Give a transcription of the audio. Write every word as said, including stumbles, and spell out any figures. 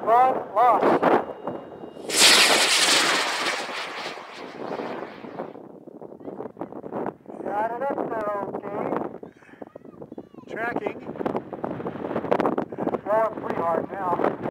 Front, lost. Got it up there, okay. Tracking. Going pretty hard now.